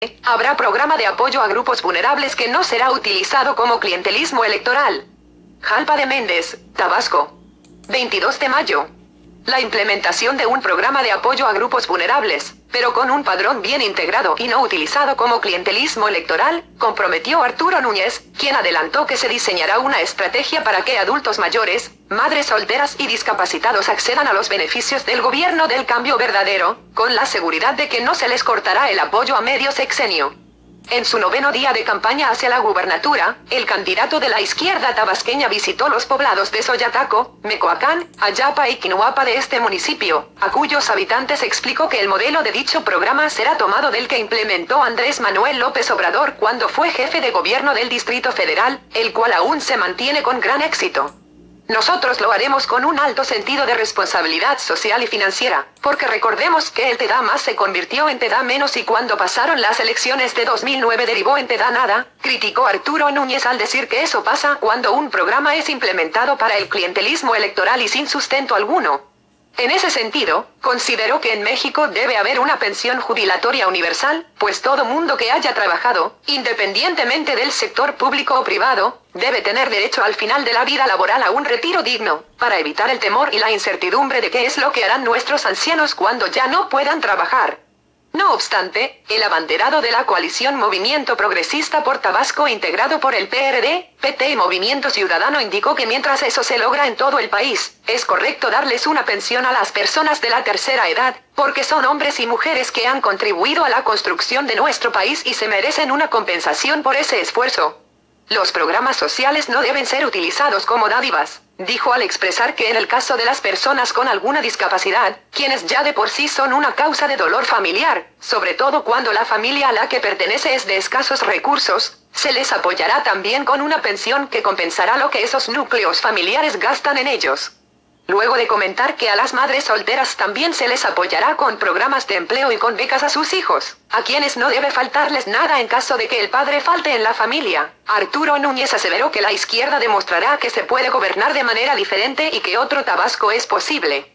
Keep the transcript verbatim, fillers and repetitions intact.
Habrá programa de apoyo a grupos vulnerables que no será utilizado como clientelismo electoral. Jalpa de Méndez, Tabasco. veintidós de mayo. La implementación de un programa de apoyo a grupos vulnerables, pero con un padrón bien integrado y no utilizado como clientelismo electoral, comprometió Arturo Núñez, quien adelantó que se diseñará una estrategia para que adultos mayores, madres solteras y discapacitados accedan a los beneficios del gobierno del cambio verdadero, con la seguridad de que no se les cortará el apoyo a medio sexenio. En su noveno día de campaña hacia la gubernatura, el candidato de la izquierda tabasqueña visitó los poblados de Soyataco, Mecoacán, Ayapa y Quinuapa de este municipio, a cuyos habitantes explicó que el modelo de dicho programa será tomado del que implementó Andrés Manuel López Obrador cuando fue jefe de gobierno del Distrito Federal, el cual aún se mantiene con gran éxito. Nosotros lo haremos con un alto sentido de responsabilidad social y financiera, porque recordemos que el Te Da Más se convirtió en Te Da Menos y cuando pasaron las elecciones de dos mil nueve derivó en Te Da Nada, criticó Arturo Núñez al decir que eso pasa cuando un programa es implementado para el clientelismo electoral y sin sustento alguno. En ese sentido, consideró que en México debe haber una pensión jubilatoria universal, pues todo mundo que haya trabajado, independientemente del sector público o privado, debe tener derecho al final de la vida laboral a un retiro digno, para evitar el temor y la incertidumbre de qué es lo que harán nuestros ancianos cuando ya no puedan trabajar. No obstante, el abanderado de la coalición Movimiento Progresista por Tabasco integrado por el P R D, P T y Movimiento Ciudadano indicó que mientras eso se logra en todo el país, es correcto darles una pensión a las personas de la tercera edad, porque son hombres y mujeres que han contribuido a la construcción de nuestro país y se merecen una compensación por ese esfuerzo. Los programas sociales no deben ser utilizados como dádivas, dijo al expresar que en el caso de las personas con alguna discapacidad, quienes ya de por sí son una causa de dolor familiar, sobre todo cuando la familia a la que pertenece es de escasos recursos, se les apoyará también con una pensión que compensará lo que esos núcleos familiares gastan en ellos. Luego de comentar que a las madres solteras también se les apoyará con programas de empleo y con becas a sus hijos, a quienes no debe faltarles nada en caso de que el padre falte en la familia, Arturo Núñez aseveró que la izquierda demostrará que se puede gobernar de manera diferente y que otro Tabasco es posible.